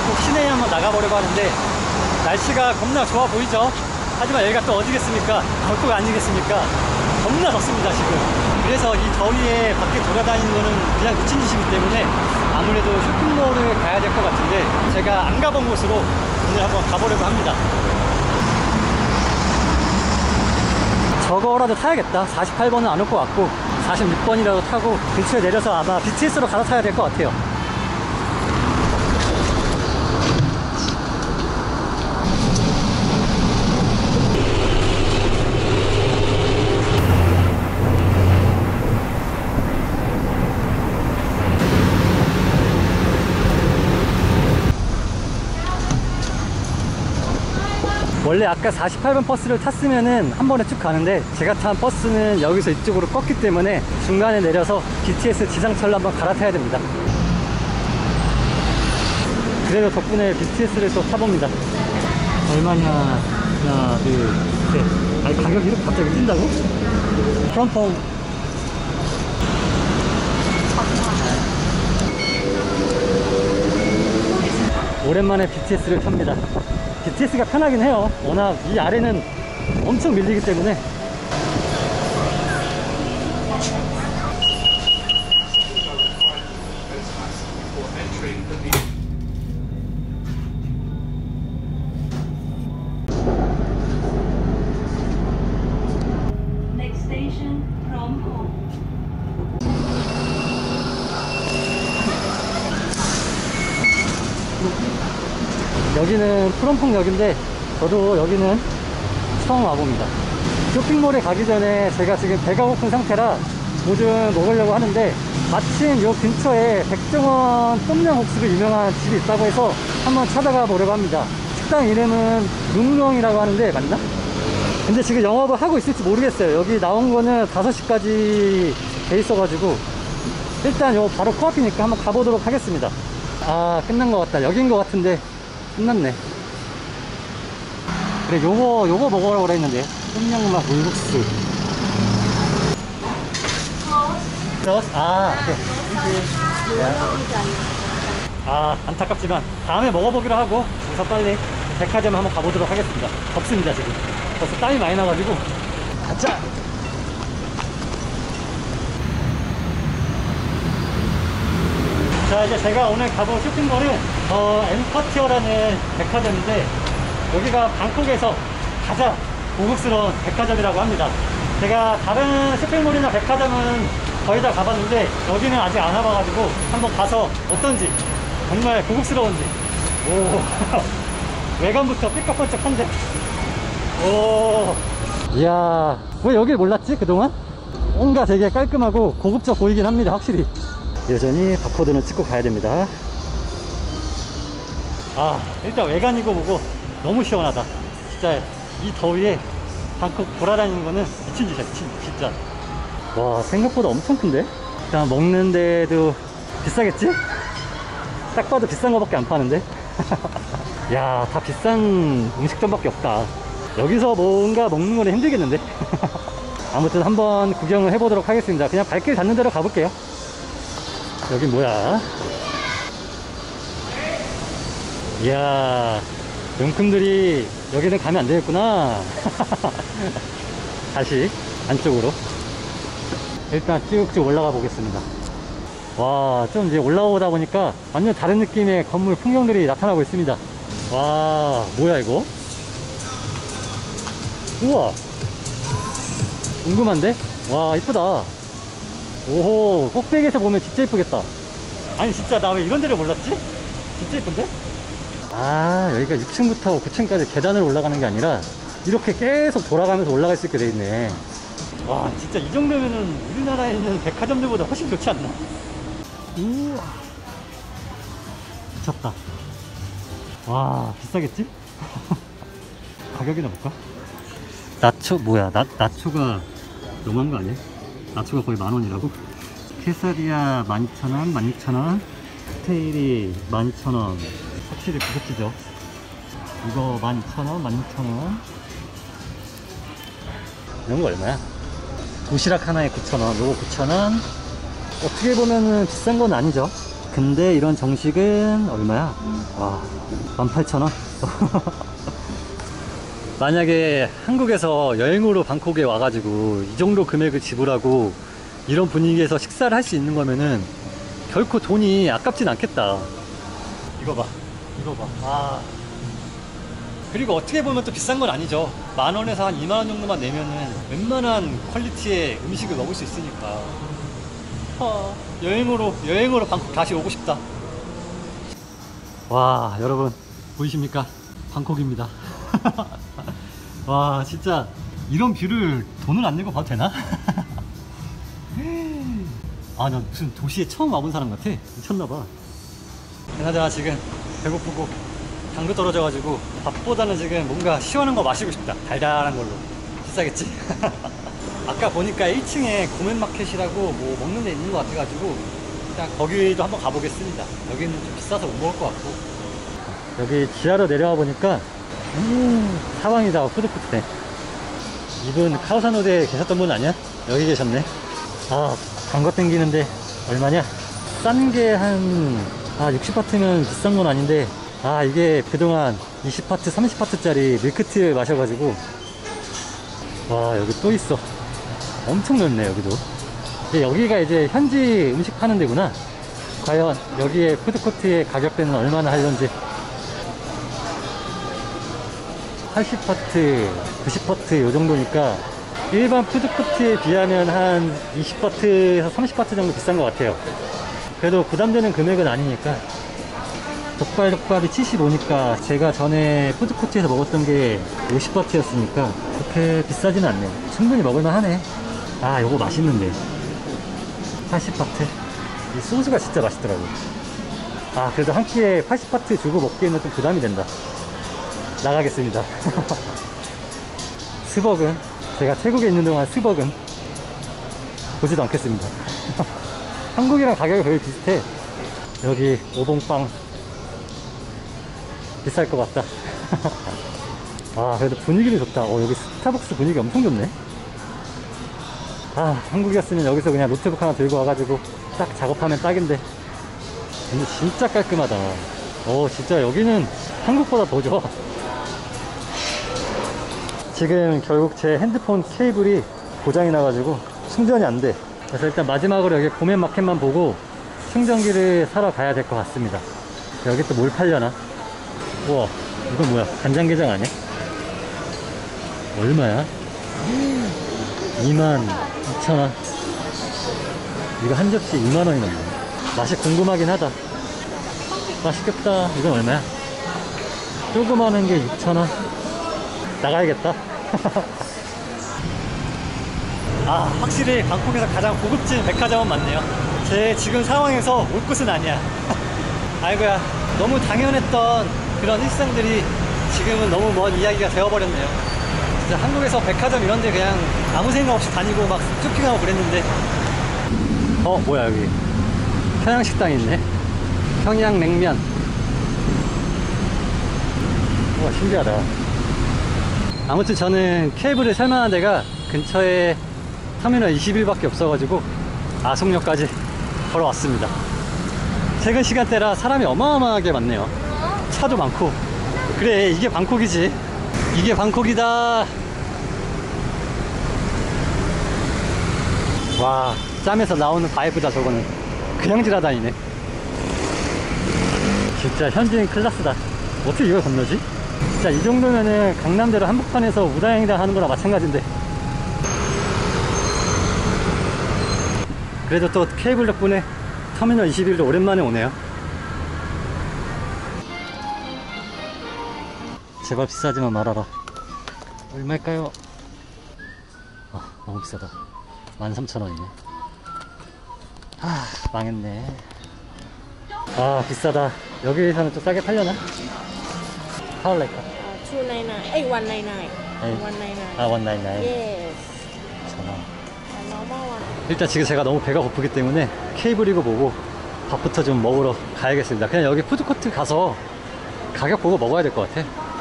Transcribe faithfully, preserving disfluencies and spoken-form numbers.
꼭 시내에 한번 나가보려고 하는데 날씨가 겁나 좋아 보이죠? 하지만 여기가 또 어디겠습니까? 벚꽃 아니겠습니까? 겁나 덥습니다 지금. 그래서 이 더위에 밖에 돌아다니는 거는 그냥 미친 짓이기 때문에 아무래도 쇼핑몰을 가야 될 것 같은데 제가 안 가본 곳으로 오늘 한번 가보려고 합니다. 저거라도 타야겠다. 사십팔 번은 안 올 것 같고 사십육 번이라도 타고 근처에 내려서 아마 비티에스로 갈아타야 될 것 같아요. 원래 아까 사십팔 번 버스를 탔으면은 한 번에 쭉 가는데 제가 탄 버스는 여기서 이쪽으로 꺾기 때문에 중간에 내려서 비티에스 지상철로 한번 갈아타야 됩니다. 그래도 덕분에 비티에스를 또 타봅니다. 얼마냐? 하나, 둘, 셋. 아니 가격이 이렇게 갑자기 뛴다고? 프롬퐁. 오랜만에 비티에스를 탑니다. 비티에스가 편하긴 해요. 워낙 이 아래는 엄청 밀리기 때문에. 여기는 프롬퐁역인데 저도 여기는 처음 와봅니다. 쇼핑몰에 가기 전에 제가 지금 배가 고픈 상태라 뭐 좀 먹으려고 하는데 마침 요 근처에 백종원 똠양국수가 유명한 집이 있다고 해서 한번 찾아가 보려고 합니다. 식당 이름은 룽룽이라고 하는데 맞나? 근데 지금 영업을 하고 있을지 모르겠어요. 여기 나온 거는 다섯 시까지 돼 있어가지고 일단 요 바로 코앞이니까 한번 가보도록 하겠습니다. 아 끝난 것 같다. 여긴 것 같은데 끝났네. 그래 요거 요거 먹으라고 그랬는데 똠양맛 물국수. 아, 오케이. 아 안타깝지만 다음에 먹어보기로 하고 우선 빨리 백화점 한번 가보도록 하겠습니다. 덥습니다 지금. 벌써 땀이 많이 나가지고. 가자. 자 이제 제가 오늘 가볼 쇼핑몰은 어, 엠커티어라는 백화점인데 여기가 방콕에서 가장 고급스러운 백화점이라고 합니다. 제가 다른 쇼핑몰이나 백화점은 거의 다 가봤는데 여기는 아직 안 와봐가지고 한번 가서 어떤지 정말 고급스러운지. 오 외관부터 삐까뻔쩍한데. 오 이야 왜 여길 몰랐지 그동안? 뭔가 되게 깔끔하고 고급져 보이긴 합니다. 확실히 여전히 바코드는 찍고 가야 됩니다. 아 일단 외관이고 뭐고 너무 시원하다. 진짜 이 더위에 방콕 돌아다니는 거는 미친 짓이야 미친 진짜. 와 생각보다 엄청 큰데? 일단 먹는데도 비싸겠지? 딱 봐도 비싼 거밖에 안 파는데. 야 다 비싼 음식점밖에 없다. 여기서 뭔가 먹는 거는 힘들겠는데. 아무튼 한번 구경을 해보도록 하겠습니다. 그냥 발길 닿는 대로 가볼게요. 여긴 뭐야? 이야 용품들이 여기는 가면 안 되겠구나. 다시 안쪽으로 일단 쭉쭉 올라가 보겠습니다. 와 좀 이제 올라오다 보니까 완전 다른 느낌의 건물 풍경들이 나타나고 있습니다. 와 뭐야 이거? 우와 궁금한데? 와 이쁘다. 오호 꼭대기에서 보면 진짜 이쁘겠다. 아니 진짜 나 왜 이런 데를 몰랐지? 진짜 이쁜데? 아 여기가 육 층부터 구 층까지 계단을 올라가는 게 아니라 이렇게 계속 돌아가면서 올라갈 수 있게 돼 있네. 와 진짜 이 정도면은 우리나라에 있는 백화점들보다 훨씬 좋지 않나? 우와 미쳤다. 와 비싸겠지? 가격이나 볼까? 나초 뭐야 나, 나초가 너무한 거 아니야? 나초가 거의 만원이라고? 케사디아 만 이천 원, 만 육천 원, 스테일이 만 이천 원. 확실히 고급지죠. 이거 만 이천 원, 만 육천 원. 이런 거 얼마야? 도시락 하나에 구천 원, 요거 구천 원. 어떻게 보면은 비싼 건 아니죠. 근데 이런 정식은 얼마야? 와, 만 팔천 원? 만약에 한국에서 여행으로 방콕에 와가지고 이 정도 금액을 지불하고 이런 분위기에서 식사를 할 수 있는 거면은 결코 돈이 아깝진 않겠다. 이거 봐, 이거 봐. 아. 그리고 어떻게 보면 또 비싼 건 아니죠. 만 원에서 한 이만 원 정도만 내면은 웬만한 퀄리티의 음식을 먹을 수 있으니까. 어, 여행으로 여행으로 방콕 다시 오고 싶다. 와, 여러분 보이십니까? 방콕입니다. 와, 진짜 이런 뷰를 돈을 안 내고 봐도 되나? 아, 나 무슨 도시에 처음 와본 사람 같아. 미쳤나봐. 그나저나 지금 배고프고 당도 떨어져가지고 밥보다는 지금 뭔가 시원한 거 마시고 싶다. 달달한 걸로. 비싸겠지? 아까 보니까 일 층에 고멘마켓이라고 뭐 먹는 데 있는 것 같아가지고 일단 거기도 한번 가보겠습니다. 여기는 좀 비싸서 못 먹을 것 같고. 여기 지하로 내려와 보니까 음, 사방이다. 푸드코트네. 이분 카오산호대에 계셨던 분 아니야? 여기 계셨네. 아, 단거 땡기는데 얼마냐? 싼 게 한 아, 육십 바트면 비싼 건 아닌데, 아, 이게 그동안 이십 바트, 삼십 바트짜리 밀크티 마셔가지고, 와, 여기 또 있어. 엄청 넓네, 여기도. 근데 여기가 이제 현지 음식 파는 데구나. 과연 여기에 푸드코트의 가격대는 얼마나 할런지. 팔십 바트, 구십 바트 요 정도니까 일반 푸드코트에 비하면 한 이십 바트에서 삼십 바트 정도 비싼 것 같아요. 그래도 부담되는 금액은 아니니까. 족발 족밥이 칠십오니까 제가 전에 푸드코트에서 먹었던 게 오십 바트였으니까 그렇게 비싸지는 않네. 충분히 먹을만 하네. 아, 요거 맛있는데. 팔십 바트. 이 소스가 진짜 맛있더라고. 아, 그래도 한 끼에 팔십 바트 주고 먹기에는 좀 부담이 된다. 나가겠습니다. 스벅은 제가 태국에 있는 동안 스벅은 보지도 않겠습니다. 한국이랑 가격이 거의 비슷해. 여기 오봉빵 비쌀 것 같다. 아, 그래도 분위기는 좋다. 어, 여기 스타벅스 분위기 엄청 좋네. 아, 한국이었으면 여기서 그냥 노트북 하나 들고 와가지고 딱 작업하면 딱인데. 근데 진짜 깔끔하다. 어, 진짜 여기는 한국보다 더 좋아. 지금 결국 제 핸드폰 케이블이 고장이 나가지고 충전이 안 돼. 그래서 일단 마지막으로 여기 고멘마켓만 보고 충전기를 사러 가야 될 것 같습니다. 여기 또 뭘 팔려나? 우와, 이건 뭐야? 간장게장 아니야? 얼마야? 이만 이천 원. 이거 한 접시 이만 원이 넘네. 맛이 궁금하긴 하다. 맛있겠다. 이건 얼마야? 조그마한 게 육천 원. 나가야겠다. 아, 확실히 방콕에서 가장 고급진 백화점은 맞네요. 제 지금 상황에서 올 곳은 아니야. 아이고야, 너무 당연했던 그런 일상들이 지금은 너무 먼 이야기가 되어버렸네요. 진짜 한국에서 백화점 이런데 그냥 아무 생각 없이 다니고 막 쇼핑하고 그랬는데. 어, 뭐야, 여기 평양식당이 있네. 평양냉면. 우와, 신기하다. 아무튼 저는 케이블을 살만한 데가 근처에 터미널 이십일 밖에 없어가지고 아송역까지 걸어왔습니다. 퇴근 시간대라 사람이 어마어마하게 많네요. 차도 많고. 그래, 이게 방콕이지. 이게 방콕이다. 와, 짬에서 나오는 바이브다. 저거는 그냥 지나다니네. 진짜 현지인 클라스다. 어떻게 이걸 건너지? 진짜 이 정도면은 강남대로 한복판에서 우다행당 하는 거랑 마찬가지인데. 그래도 또 케이블 덕분에 터미널 이십일도 오랜만에 오네요. 제발 비싸지만 말아라. 얼마일까요? 아, 너무 비싸다. 만 삼천 원이네. 아, 망했네. 아, 비싸다. 여기서는 좀 싸게 팔려나? 파울라이카. 투나인나인, 에이 원나인나인. 원나인나인. 아, 원나인나인. Yes. 전화. Normal one. 일단 지금 제가 너무 배가 고프기 때문에 케이블이고 뭐고 밥부터 좀 먹으러 가야겠습니다. 그냥 여기 푸드코트 가서 가격 보고 먹어야 될 것 같아.